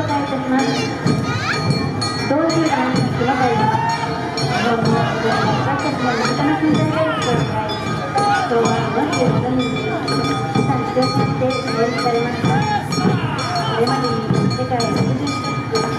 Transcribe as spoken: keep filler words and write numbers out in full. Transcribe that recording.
介いたします。同時にアナウンスが入ります。どうも、私たちの身近な存在でご紹介。昭和よんじゅうごねんに資産上昇して設立されました。これまでに世界ろくじゅっかこく